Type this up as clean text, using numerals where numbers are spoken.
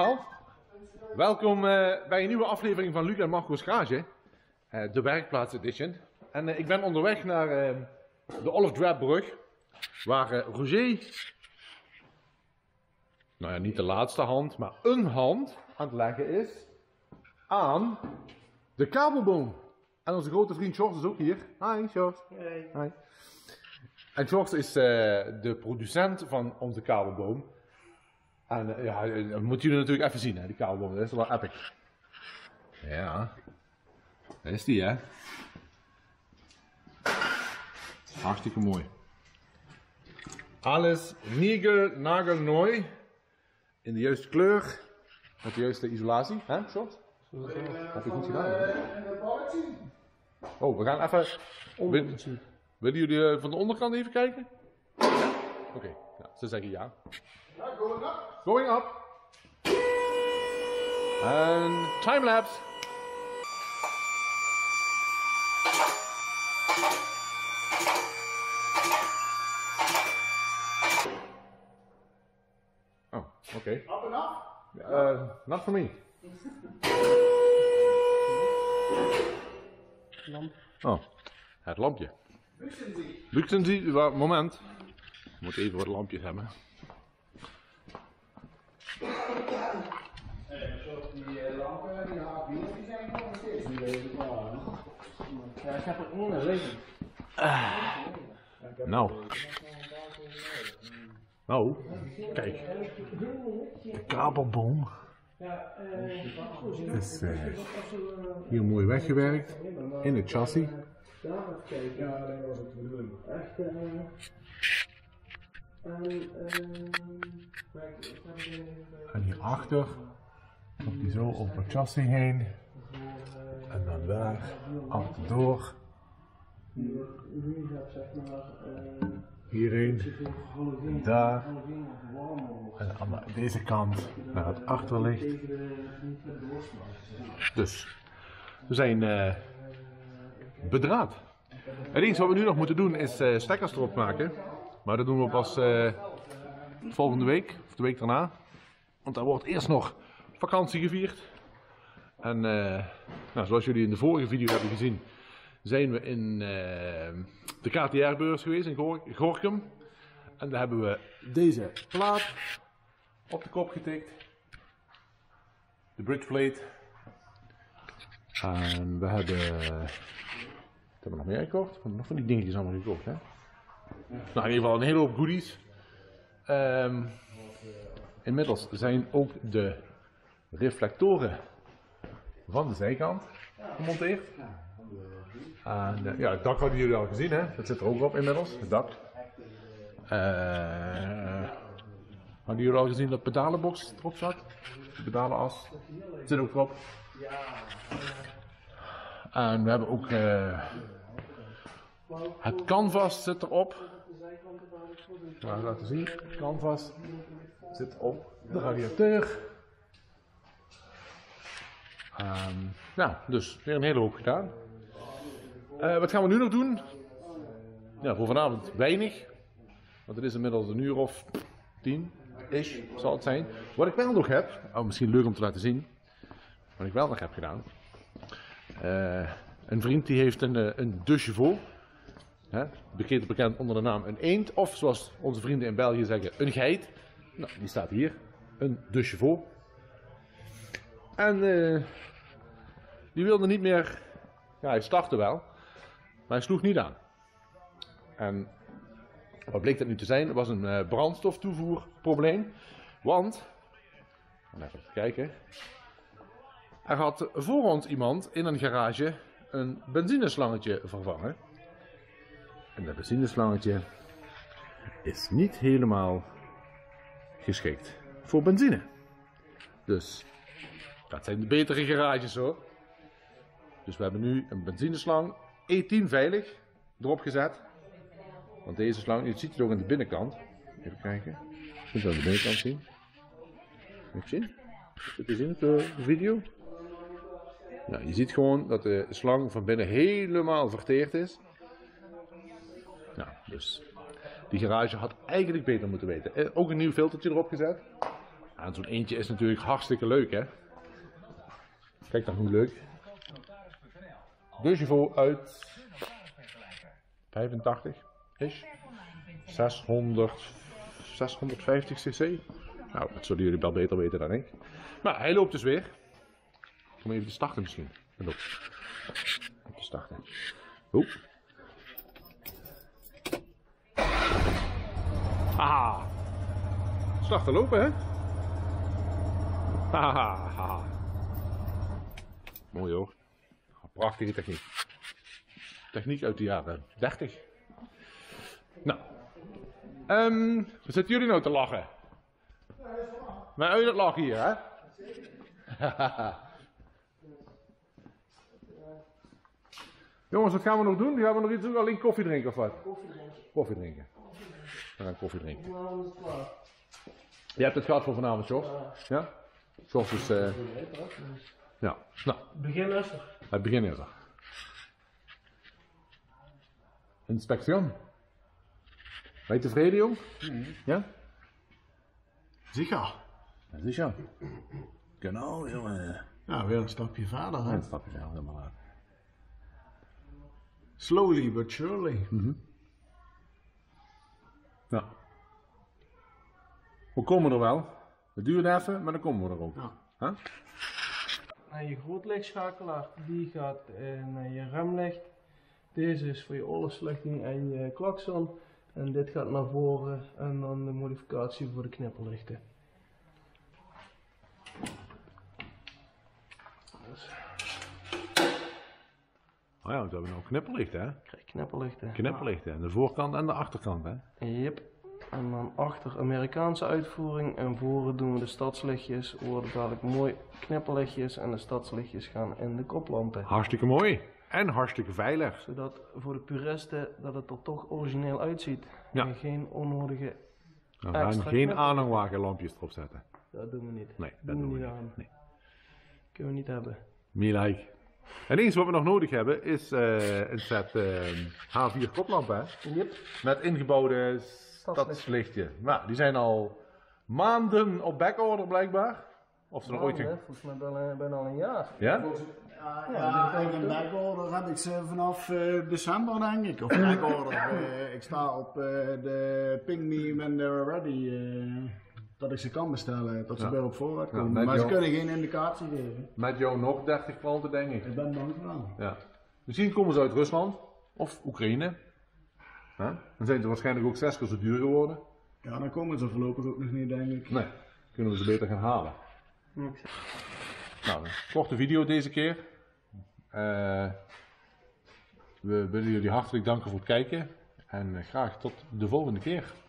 allemaal. Welkom bij een nieuwe aflevering van Luc en Marco's Garage, de werkplaats edition. En ik ben onderweg naar de Olifdrapbrug, waar Roger, nou ja, niet de laatste hand, maar een hand aan het leggen is aan de kabelboom. En onze grote vriend George is ook hier. Hi George. Hey. Hi. En George is de producent van onze kabelboom. En ja, dat moeten jullie natuurlijk even zien, hè, die kabelboom. Dat is wel epic. Ja. Daar is die, hè. Hartstikke mooi. Alles nagelneu. In de juiste kleur. Met de juiste isolatie. Hè, George? Heb je goed gedaan? Oh, we gaan even... Willen jullie van de onderkant even kijken? Ja? Oké, ja, ze zeggen ja. Going up. En timelapse. Oh, oké. Up and up? Not for me. Lamp. Oh, het lampje. Luxenzie, moment. Ik moet even wat lampjes hebben. Die lampen, die HP's, die zijn nog steeds niet even klaar. Ja, ik heb er onder liggen. Nou, kijk. De kabelboom is hier mooi weggewerkt in het chassis. Ja, dat was het de bedoeling. En hierachter komt hij zo over het chassis heen. En dan daar, achterdoor. Hierheen. En daar. En aan deze kant naar het achterlicht. Dus we zijn bedraad. Het enige wat we nu nog moeten doen is stekkers erop maken. Maar dat doen we pas volgende week, of de week daarna. Want dan wordt eerst nog vakantie gevierd. En nou, zoals jullie in de vorige video hebben gezien, zijn we in de KTR-beurs geweest in Gorinchem. En daar hebben we deze plaat op de kop getikt. De bridgeplate. En we hebben... Wat hebben we nog meer gekocht? We hebben nog van die dingetjes allemaal gekocht, hè? Nou, in ieder geval een hele hoop goodies. Inmiddels zijn ook de reflectoren van de zijkant gemonteerd. En ja, het dak hadden jullie al gezien, hè? Dat zit er ook op inmiddels, het dak. Hadden jullie al gezien dat pedalenbox erop zat? De pedalenas zit ook erop. En we hebben ook het canvas zit erop. Nou, laten zien. Het canvas zit op de radiateur. Nou, dus weer een hele hoop gedaan. Wat gaan we nu nog doen? Ja, voor vanavond weinig. Want het is inmiddels een uur of 10-ish zal het zijn. Wat ik wel nog heb, misschien leuk om te laten zien. Wat ik wel nog heb gedaan. Een vriend die heeft een de chevaux. Bekend onder de naam een eend. Of zoals onze vrienden in België zeggen, een geit. Nou, die staat hier. Een de chevaux. En die wilde niet meer... Ja, hij startte wel. Maar hij sloeg niet aan. En wat bleek dat nu te zijn? Het was een brandstoftoevoerprobleem. Want... Even kijken. Er had voor ons iemand in een garage een benzineslangetje vervangen. En dat benzineslangetje is niet helemaal geschikt voor benzine. Dus dat zijn de betere garages hoor. Dus we hebben nu een benzineslang E10 veilig erop gezet. Want deze slang, je ziet het ook aan de binnenkant. Even kijken. Je kunt het aan de binnenkant zien. Even zien. Zit je zien op de video? Nou, je ziet gewoon dat de slang van binnen helemaal verteerd is. Nou, dus die garage had eigenlijk beter moeten weten. Ook een nieuw filtertje erop gezet. En zo'n eentje is natuurlijk hartstikke leuk, hè. Kijk dan hoe leuk. De chevaux uit 85 is 650 cc. Nou, dat zullen jullie wel beter weten dan ik. Maar hij loopt dus weer. Kom even te starten misschien. Even te starten. Oep. Haha. Starten lopen, hè? Haha. Mooi hoor. Prachtige techniek. Techniek uit de jaren 30. Nou. Wat zitten jullie nou te lachen? Maar uit het lachen hier, hè? Jongens, wat gaan we nog doen? Gaan we nog iets doen? Alleen koffie drinken of wat? Koffie drinken. We gaan koffie drinken. Je hebt het gehad voor vanavond, Jos? Ja? Jos is... Ja, nou. Begin is er. Het begin is er. Inspectie. Ben je tevreden, jong? Ja? Zeker. Ja, sicher. Genau, jongen. Ja, weer een stapje verder, hè? Een stapje verder, helemaal uit. Slowly but surely. Ja. We komen er wel. Het duurt even, maar dan komen we er ook. Ja. Huh? En je grootlichtschakelaar, die gaat naar je remlicht. Deze is voor je oorlogslichting en je klakson. En dit gaat naar voren en dan de modificatie voor de knipperlichten. Oh ja, want we hebben nog knipperlichten, hè? Krijg je knipperlichten. Knipperlichten, aan de voorkant en de achterkant, hè? Yep. En dan achter Amerikaanse uitvoering en voren doen we de stadslichtjes. Worden dadelijk mooi knipperlichtjes en de stadslichtjes gaan in de koplampen. Hartstikke mooi. En hartstikke veilig. Zodat voor de puristen dat het er toch origineel uitziet. Ja. En geen onnodige We gaan extra geen knipper. aanhangwagenlampjes erop zetten. Dat doen we niet. Nee, dat doen we niet. aan. Nee. Kunnen we niet hebben. Meer like. En eens wat we nog nodig hebben is een set H4 koplampen, hè? Yep. Met ingebouwde stadslichtje. Nou, die zijn al maanden op backorder blijkbaar. Of ze nog ooit... Volgens mij bijna al een jaar. Ja? Ja, en backorder heb ik ze vanaf december, denk ik. Of backorder. Ik sta op de ping me when they're ready. Dat ik ze kan bestellen, dat ze weer op voorraad komen. met Maar ze jou- kunnen geen indicatie geven. Met jou nog 30 klanten, denk ik. Ik ben bang voor wel. Ja. Misschien komen ze uit Rusland of Oekraïne. Huh? Dan zijn ze waarschijnlijk ook 6 keer zo duur geworden. Ja, dan komen ze voorlopig ook nog niet, denk ik. Nee, kunnen we ze beter gaan halen. Nou, een korte video deze keer. We willen jullie hartelijk danken voor het kijken en graag tot de volgende keer.